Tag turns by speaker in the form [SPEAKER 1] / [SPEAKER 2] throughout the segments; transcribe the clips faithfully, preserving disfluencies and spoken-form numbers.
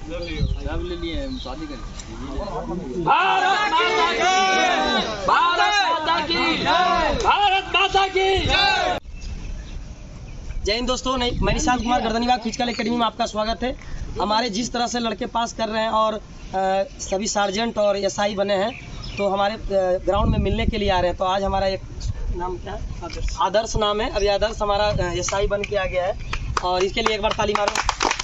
[SPEAKER 1] सब ले लिए शादी कर।
[SPEAKER 2] भारत माता की, भारत माता की, भारत माता की जय हिंद। दोस्तों, मैं निशांत कुमार गर्दनीबाग फिजिकल एकेडमी में आपका स्वागत है। हमारे जिस तरह से लड़के पास कर रहे हैं और आ, सभी सार्जेंट और एसआई बने हैं, तो हमारे ग्राउंड में मिलने के लिए आ रहे हैं। तो आज हमारा एक नाम क्या है, आदर्श आदर्श नाम है। अभी आदर्श हमारा एसआई बन के आ गया है और इसके लिए एक बार ताली मारो।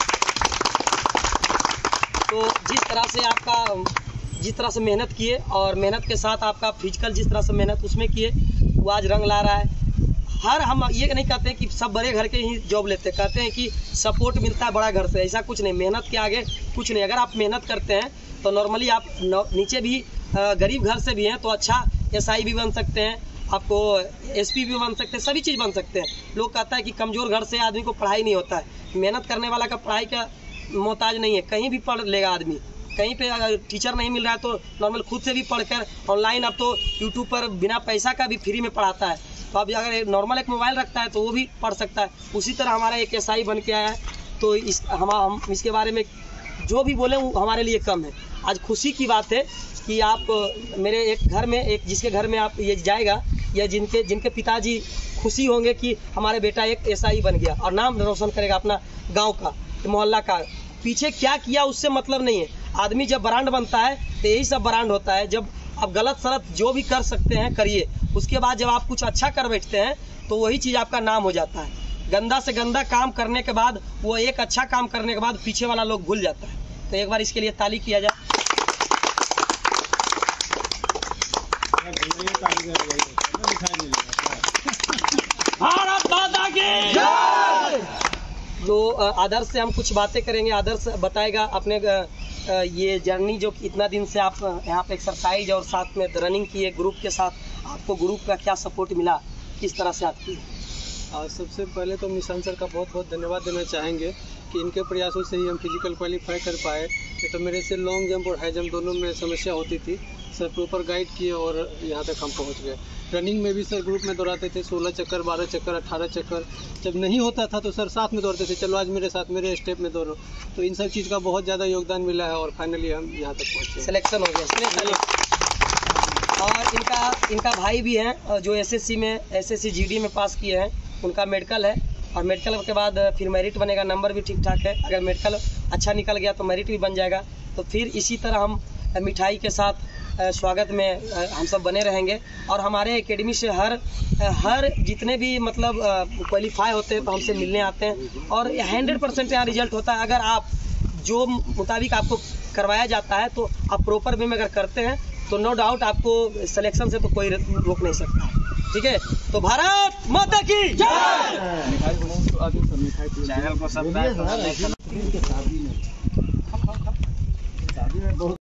[SPEAKER 2] तो जिस तरह से आपका जिस तरह से मेहनत किए और मेहनत के साथ आपका फिजिकल जिस तरह से मेहनत उसमें किए, वो आज रंग ला रहा है। हर हम ये नहीं कहते हैं कि सब बड़े घर के ही जॉब लेते हैं, कहते हैं कि सपोर्ट मिलता है बड़ा घर से। ऐसा कुछ नहीं, मेहनत के आगे कुछ नहीं। अगर आप मेहनत करते हैं तो नॉर्मली आप नीचे भी गरीब घर से भी हैं तो अच्छा एसआई भी बन सकते हैं, आपको एसपी भी बन सकते हैं, सभी चीज़ बन सकते हैं। लोग कहता है कि कमज़ोर घर से आदमी को पढ़ाई नहीं होता है। मेहनत करने वाला का पढ़ाई का मोहताज नहीं है, कहीं भी पढ़ लेगा आदमी। कहीं पे अगर टीचर नहीं मिल रहा है तो नॉर्मल खुद से भी पढ़कर ऑनलाइन, अब तो यूट्यूब पर बिना पैसा का भी फ्री में पढ़ाता है। तो अब अगर नॉर्मल एक मोबाइल रखता है तो वो भी पढ़ सकता है। उसी तरह हमारा एक एसआई बन के आया है, तो इस हम, हम इसके बारे में जो भी बोले वो हमारे लिए कम है। आज खुशी की बात है कि आप मेरे एक घर में, एक जिसके घर में आप ये जाएगा या जिनके जिनके पिताजी खुशी होंगे कि हमारे बेटा एक एसआई बन गया और नाम रोशन करेगा अपना गाँव का, मोहल्ला का। पीछे क्या किया उससे मतलब नहीं है। आदमी जब ब्रांड बनता है तो यही सब ब्रांड होता है। जब आप गलत सलत जो भी कर सकते हैं करिए, उसके बाद जब आप कुछ अच्छा कर बैठते हैं तो वही चीज़ आपका नाम हो जाता है। गंदा से गंदा काम करने के बाद, वो एक अच्छा काम करने के बाद पीछे वाला लोग भूल जाता है। तो एक बार इसके लिए ताली किया जाए। भारत माता की जय। तो आदर्श से हम कुछ बातें करेंगे। आदर्श बताएगा अपने ये जर्नी, जो इतना दिन से आप यहाँ पे एक्सरसाइज और साथ में रनिंग किए ग्रुप के साथ, आपको ग्रुप का क्या सपोर्ट मिला, किस तरह से आप किए?
[SPEAKER 3] सबसे पहले तो निशान सर का बहुत बहुत धन्यवाद देना चाहेंगे कि इनके प्रयासों से ही हम फिजिकल क्वालिफाई कर पाए। तो मेरे से लॉन्ग जंप और हाई जंप दोनों में समस्या होती थी, सर प्रॉपर गाइड किए और यहाँ तक हम पहुँच गए। रनिंग में भी सर ग्रुप में दौड़ाते थे, सोलह चक्कर, बारह चक्कर, अठारह चक्कर। जब नहीं होता था तो सर साथ में दौड़ते थे, चलो आज मेरे साथ मेरे स्टेप में दौड़ो। तो इन सब चीज़ का बहुत ज़्यादा योगदान मिला है और फाइनली हम यहाँ तक पहुँचे,
[SPEAKER 2] सिलेक्शन हो गया। और इनका इनका भाई भी हैं जो एसएससी में एसएससी जीडी में पास किए हैं, उनका मेडिकल है और मेडिकल के बाद फिर मेरिट बनेगा। नंबर भी ठीक ठाक है, अगर मेडिकल अच्छा निकल गया तो मेरिट भी बन जाएगा। तो फिर इसी तरह हम मिठाई के साथ स्वागत में हम सब बने रहेंगे। और हमारे एकेडमी से हर हर जितने भी मतलब क्वालिफाई होते हैं तो हमसे मिलने आते हैं और हंड्रेड परसेंट यहाँ रिजल्ट होता है। अगर आप जो मुताबिक आपको करवाया जाता है तो आप प्रॉपर वे में अगर करते हैं तो नो डाउट आपको सिलेक्शन से तो कोई रोक नहीं सकता। ठीक है, तो भारत माता की जय।
[SPEAKER 1] चैनल को सब्सक्राइब